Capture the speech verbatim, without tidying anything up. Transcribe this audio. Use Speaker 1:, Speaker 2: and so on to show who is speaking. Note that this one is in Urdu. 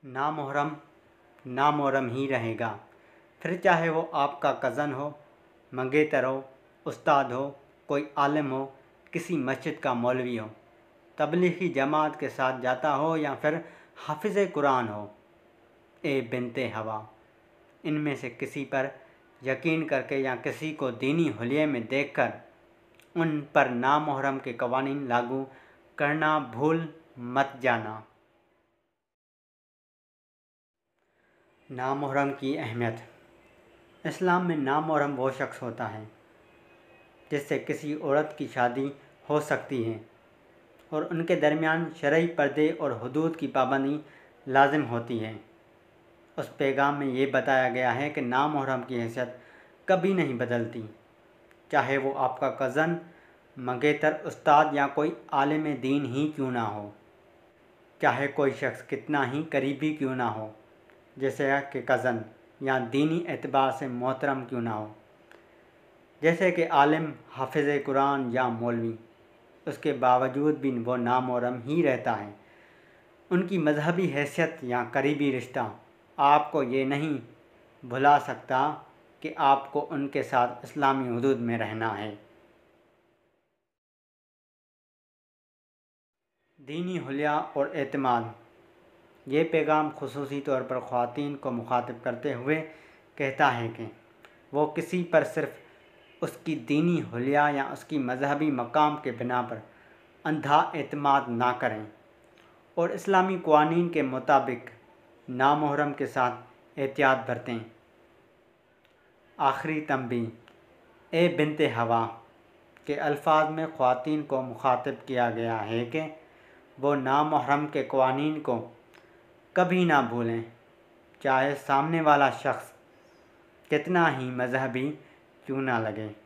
Speaker 1: نامحرم نامحرم ہی رہے گا، پھر چاہے وہ آپ کا کزن ہو، منگیتر ہو، استاد ہو، کوئی عالم ہو، کسی مسجد کا مولوی ہو، تبلیغی جماعت کے ساتھ جاتا ہو یا پھر حافظ قرآن ہو۔ اے بنت ہوا، ان میں سے کسی پر یقین کر کے یا کسی کو دینی حلیے میں دیکھ کر ان پر نامحرم کے قوانین لاگو کرنا بھول مت جانا۔ نامحرم کی اہمیت۔ اسلام میں نامحرم وہ شخص ہوتا ہے جس سے کسی عورت کی شادی ہو سکتی ہے اور ان کے درمیان شرعی پردے اور حدود کی پابندی لازم ہوتی ہے۔ اس پیغام میں یہ بتایا گیا ہے کہ نامحرم کی حیثیت کبھی نہیں بدلتی، چاہے وہ آپ کا کزن، منگیتر، استاد یا کوئی عالم دین ہی کیوں نہ ہو، چاہے کوئی شخص کتنا ہی قریبی کیوں نہ ہو، جیسے کہ کزن، یا دینی اعتبار سے محترم کیوں نہ ہو، جیسے کہ عالم، حافظ قرآن یا مولوی، اس کے باوجود بھی وہ نامحرم ہی رہتا ہے۔ ان کی مذہبی حیثیت یا قریبی رشتہ آپ کو یہ نہیں بھلا سکتا کہ آپ کو ان کے ساتھ اسلامی حدود میں رہنا ہے۔ دینی حلیہ اور اعتماد۔ یہ پیغام خصوصی طور پر خواتین کو مخاطب کرتے ہوئے کہتا ہے کہ وہ کسی پر صرف اس کی دینی حلیہ یا اس کی مذہبی مقام کے بنا پر اندھا اعتماد نہ کریں اور اسلامی قوانین کے مطابق نامحرم کے ساتھ احتیاط برتیں۔ آخری تنبیہ۔ اے بنت ہوا کے الفاظ میں خواتین کو مخاطب کیا گیا ہے کہ وہ نامحرم کے قوانین کو کبھی نہ بھولیں، چاہے سامنے والا شخص کتنا ہی مذہبی کیوں نہ لگے۔